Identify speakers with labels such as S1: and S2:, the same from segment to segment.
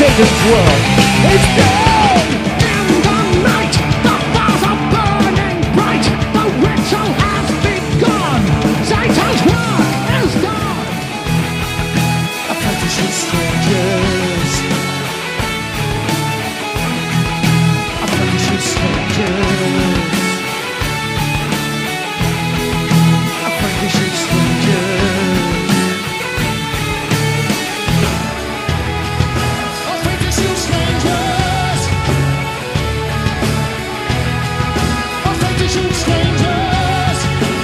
S1: Satan's world is done.
S2: In the night, the fires are burning bright. The ritual has begun. Satan's world is done.
S1: Apprenticeship strangers. Apprenticeship strangers. Apprenticeship strangers.
S2: Apprenticeship strangers. Apprenticeship strangers.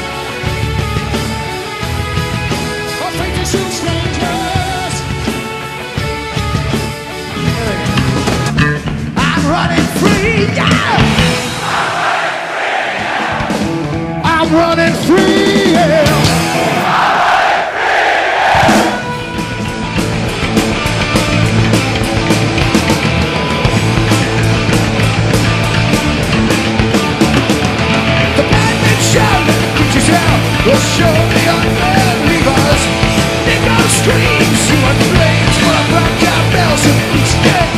S2: Apprenticeship strangers.
S1: I'm running free, yeah! I'm running free, yeah! The bandit shouted, "Get yourself, we'll show the unbelievers." Nico screams, you want flames, full of black out bells and each day.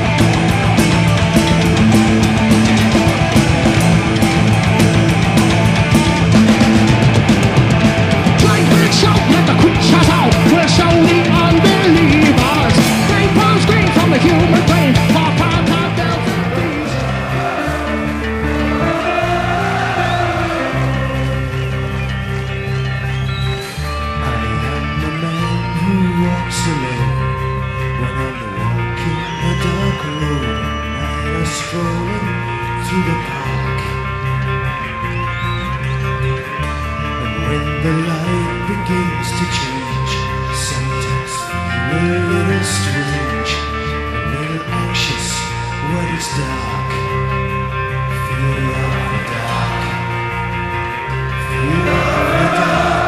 S2: Blind will shout, let the creatures out. We'll show the unbelievers. Rainbows green from the human brain. Pop out of Delta Beast.
S1: I am the man who walks alone when I'm walking a dark road and I'm strolling through the park. And when the light begins to change, sometimes feel a little strange, a little anxious when it's dark. Fear of the dark. Fear of the dark.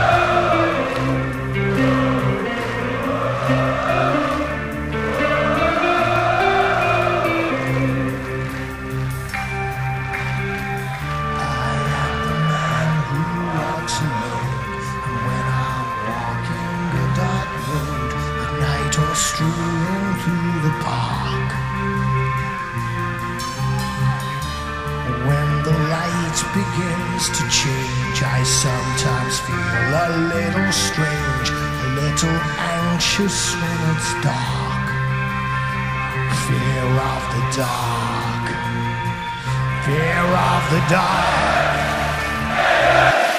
S1: Walks alone, and when I'm walking a dark road at night or strolling through the park, and when the light begins to change, I sometimes feel a little strange, a little anxious when it's dark. Fear of the dark. Fear of the dark.